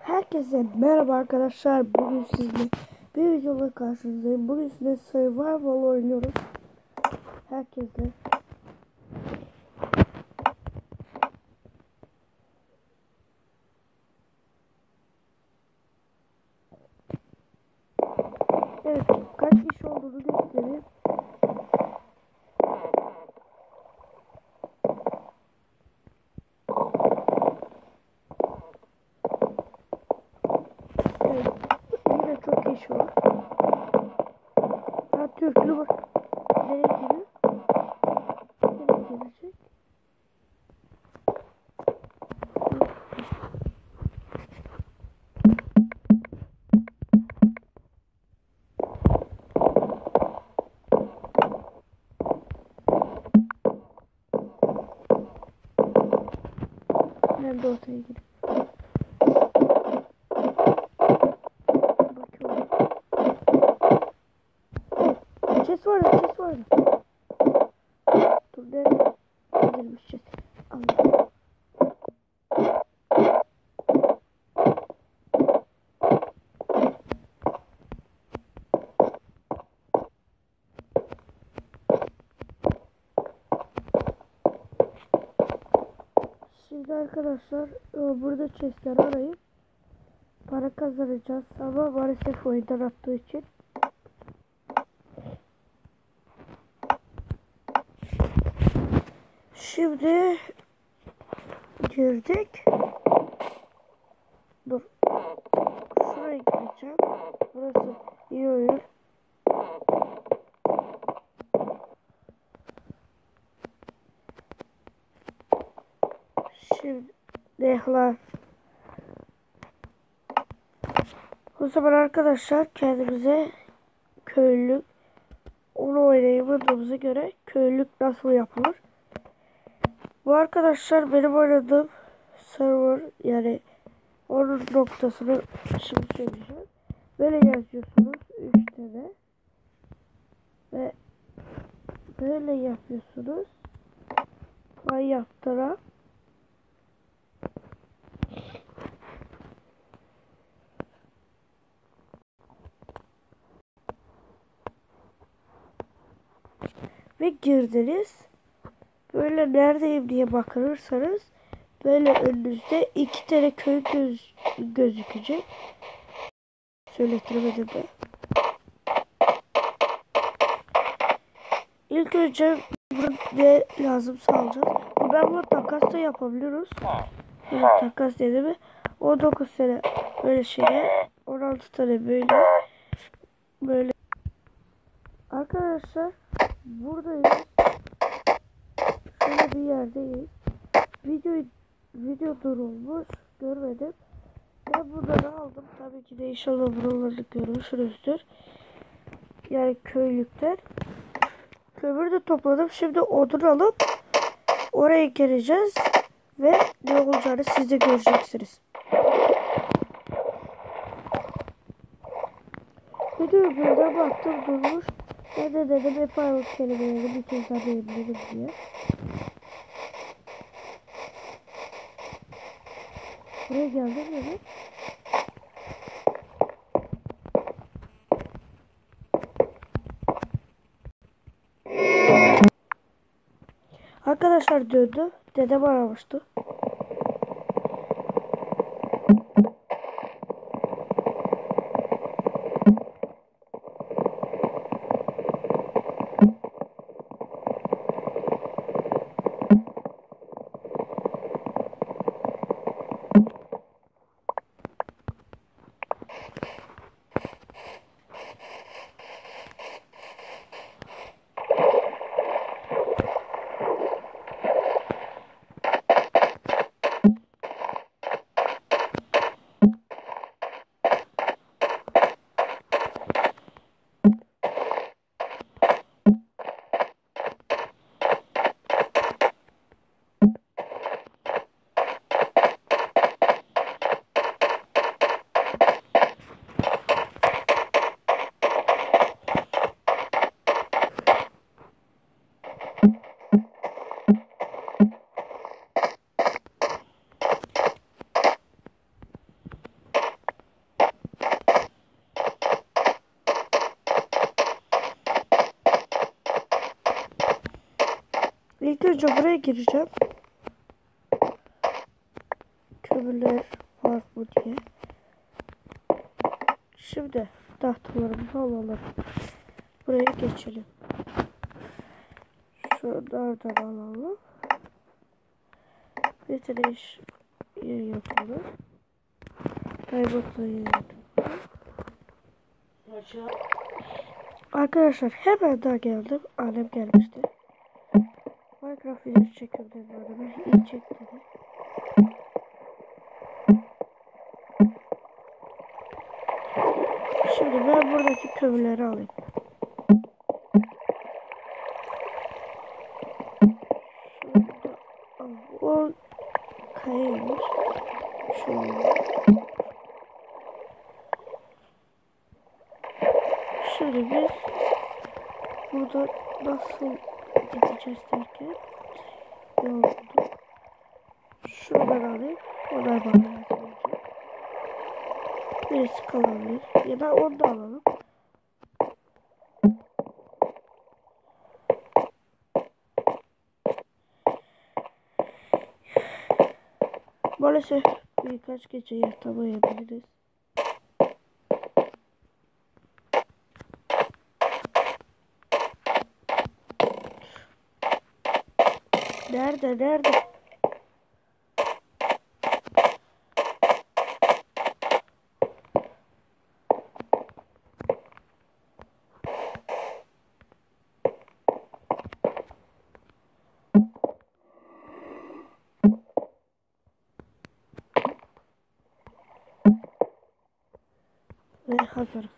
Herkese merhaba arkadaşlar. Bugün sizle bir videoda karşınızdayım. Bugün size Survival oynuyoruz. Herkesle. Evet, kaç kişi olduğunu göstereyim. Evet, yine çok kişi var. Ha, Türklü var. Nereye gidiyor? Nereye gelecek? Nerede ortaya gidiyor? Bakıyorum. Chest vardı, chest vardı. Dur, nereye girmiş chest? Allah. Şimdi arkadaşlar burada chestler arayıp para kazanacağız ama maalesef oyundan attığı için. Şimdi girdik. Dur. Şuraya gireceğim. Burası iyi oyun. Şimdi nehler. O zaman arkadaşlar kendimize köylülük onu oynayamadığımıza göre köylülük nasıl yapılır? Bu arkadaşlar benim oynadığım server, yani onun noktasını şimdi söyleyeceğim. Böyle yazıyorsunuz 3 tane ve böyle yapıyorsunuz. Play yaptıra. Ve girdiniz. Böyle neredeyim diye bakırsanız böyle önünüzde 2 tane köy gözükecek. Söyletemedim de. İlk önce burada ne lazım alacağız. Ben bunu takas da yapabiliyoruz. Evet, takas dedi mi? 19 tane böyle şeyler. 16 tane böyle. Arkadaşlar buradayız. Şöyle bir yerdeyiz. Video durulmuş. Görmedim. Ben bunları aldım. Tabii ki de inşallah buraları görmüşsünüzdür. Yani köylükten. Kömür de topladım. Şimdi odun alıp oraya geleceğiz. Ve ne olacağını siz de göreceksiniz. Video burada baktım durmuş. Ben de dedim hep aynı kelimeleri bir kez daha diyebilirim diye. Buraya geldim mi? Arkadaşlar döndü. Dedem aramıştı. İlk önce buraya gireceğim. Kömürler var mı diye. Şimdi tahtalarımızı alalım. Buraya geçelim. Şunlardan alalım. Bitiriş yeri yapalım. Kayboltla yeri yapalım. Arkadaşlar hemen daha geldim. Annem gelmişti. Minecraft videosu çekiyorum dedi bana. İyi çek dedi. Şimdi ben buradaki kömürleri alayım. Şurada o kayaymış. Şöyle. Şimdi biz burada nasıl gideceğiz derken yol bulduk. Şuradan alayım. Onlar bana lazım olacak. Birisi kalabilir. Ya da onu da alalım. Maalesef birkaç gece yatamayabiliriz. Nerede? Ve hazırız.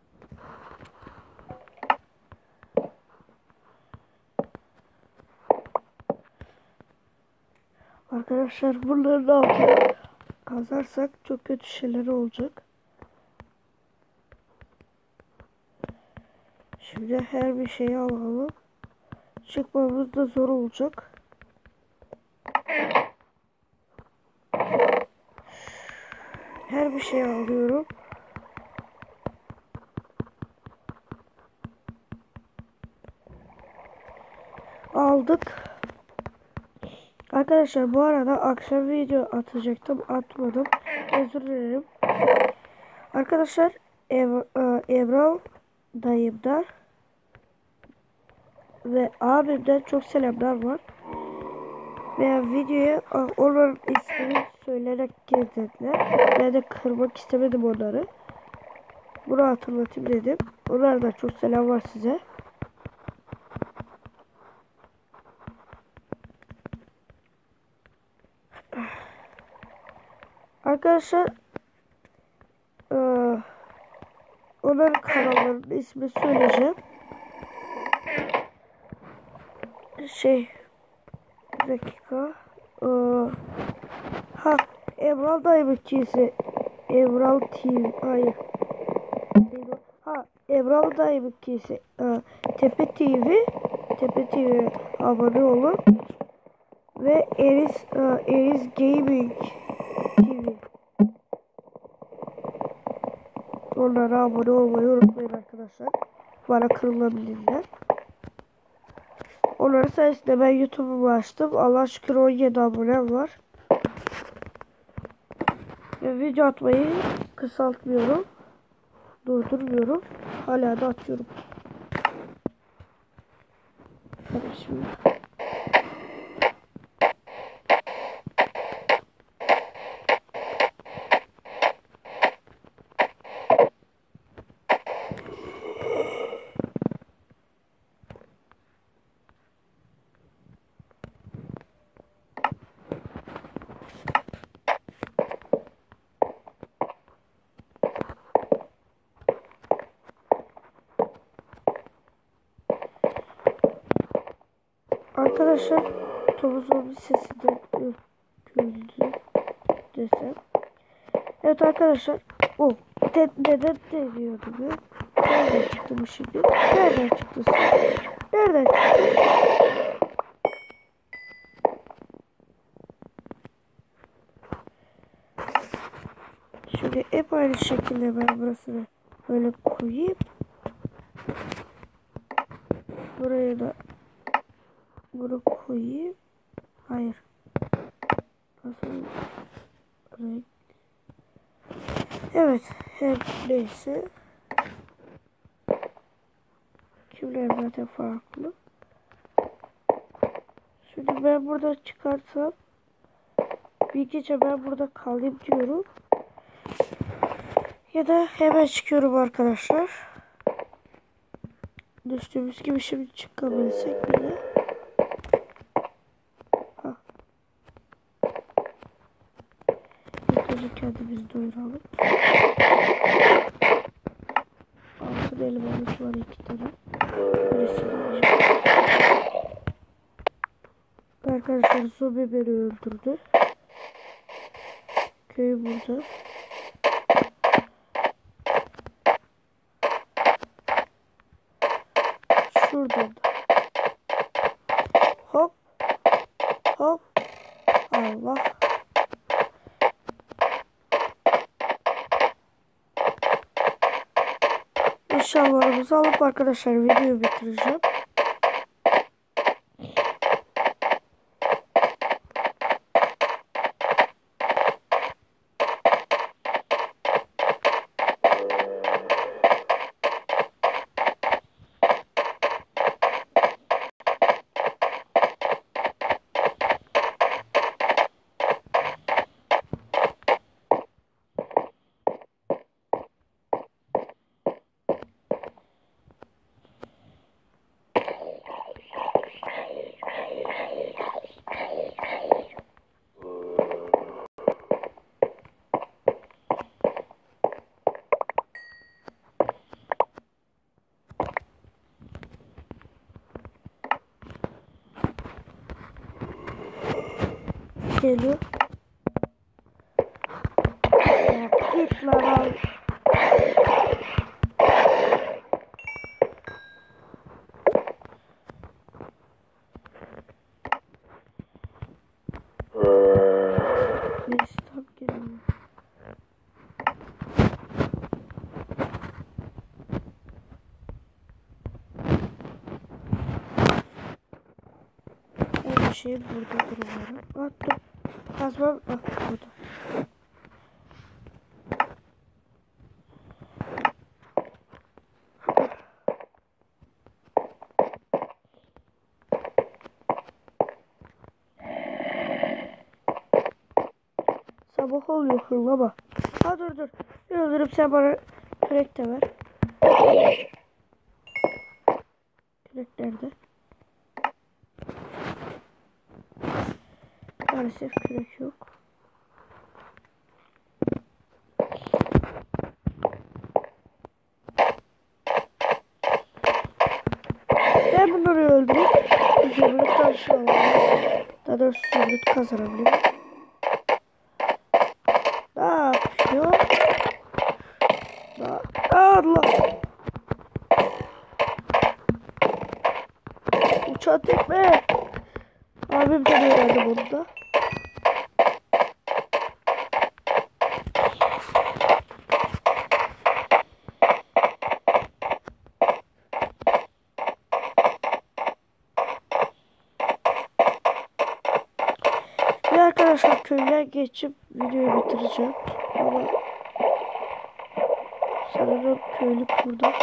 Arkadaşlar bunların altına kazarsak çok kötü şeyler olacak. Şimdi her bir şeyi alalım. Çıkmamız da zor olacak. Her bir şeyi alıyorum. Aldık. Arkadaşlar bu arada akşam video atacaktım. Atmadım. Özür dilerim. Arkadaşlar Ebru dayımdan ve abimden çok selamlar var. Ve videoya onların ismini söyleyerek girdiler. Ben de kırmak istemedim onları. Bunu hatırlatayım dedim. Onlardan çok selam var size. Arkadaşlar onların kanallarının ismini söyleyeceğim. Bir dakika. Emral Dayım'ın ikisi. Emral TV. Hayır. Emral Dayım'ın ikisi. Tepe TV. Tepe TV abone olun. Ve Eriz Gaming TV. Onlara abone olmayı unutmayın arkadaşlar. Bana kırılabilirler. Onların sayesinde ben YouTube'umu açtım. Allah'a şükür 17 abonem var. Ve video atmayı kısaltmıyorum. Durdurmuyorum. Hala da atıyorum. Hadi şimdi. Arkadaşlar Tomuz'un bir sesi de güldü desem. Evet arkadaşlar neden deniyordum ya? Nereden çıktı bu şimdi? Nereden çıktı? Nereden çıktı? Şimdi hep aynı şekilde ben burasını böyle koyayım. Buraya da bunu koyayım. Hayır. Nasıl renk? Evet. Her neyse. Kimler zaten farklı. Şimdi ben burada çıkarsam bir gece ben burada kalayım diyorum. Ya da hemen çıkıyorum arkadaşlar. Düştüğümüz gibi şimdi çıkabilsek bile. İlk önce kendimizi doyuralım. Altın elmamız var 2 tane. Arkadaşlar zombi beni öldürdü. Köy burada. Şuradan da. Hop. Hop. Allah. Eşyalarımızı alıp arkadaşlar videoyu bitireceğim. Geliyor. Ya git lan. Stop geliyor. Her şey burada duruyorum. Attım. Kazmam burada. Sabah oluyor hırlama. Ha dur. Öldürüp sen bana kürek de ver. Kürek nerede? Maalesef kürek yok. Ben bunları öldüreyim. Zümrüt taşı alalım. Daha doğrusu zümrüt kazanabilirim. Ne yapıyor? Allah! Uçan tekme! Abim de öğrendi bunda. Ve arkadaşlar köyüne geçip videoyu bitireceğim. Ama sanırım köylük burada.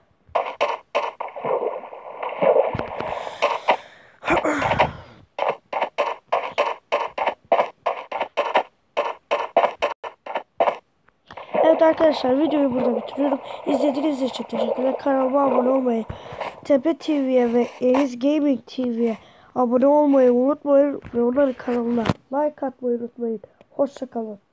Evet arkadaşlar videoyu burada bitiriyorum. İzlediğiniz için teşekkürler. Kanalıma abone olmayı, Tepe TV'ye ve Enis Gaming TV'ye abone olmayı unutmayın ve onların kanalına like atmayı unutmayın. Hoşça kalın.